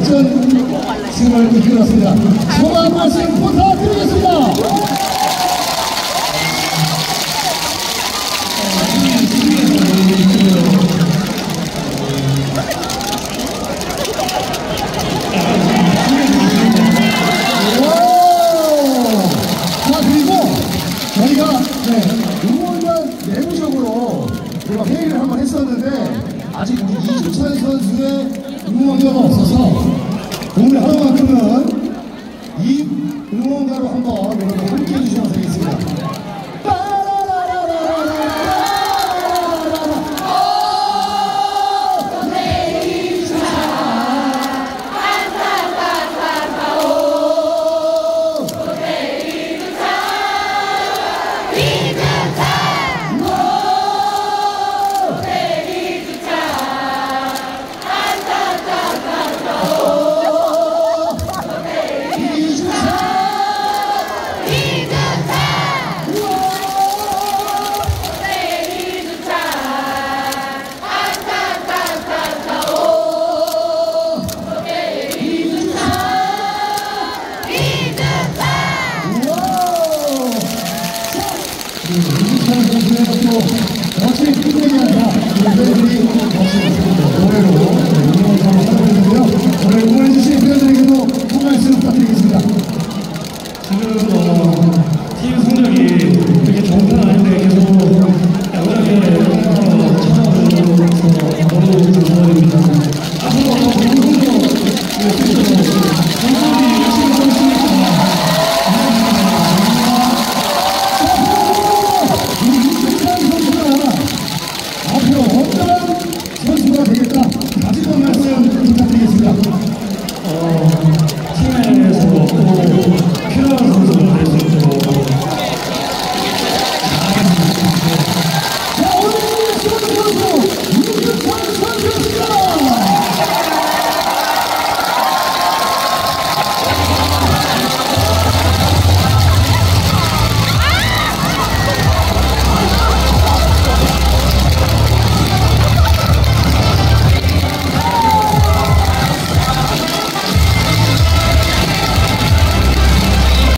역전승을 이끌었습니다. 소감 한 말씀 부탁드리겠습니다. 자, 그리고 저희가 응원단 내부적으로 우리가 회의를 한번 했었는데 아직 우리 이주찬 선수의 응원가가 없어서 오늘 하루만큼은 이 응원가로 한번 여러분 함께 해주시면 되겠습니다. 역시 끝내기 한다. 팬들이 노래로 응원을 하고 있는데요. 저를 응원해주신 팬들에게도 한 말씀 부탁드리겠습니다. 지금 팀 성적이 그렇게 좋은 편 아닌데 계속 야구장에 찾아와서 너무 감사드립니다. 앞으로 좋은 성적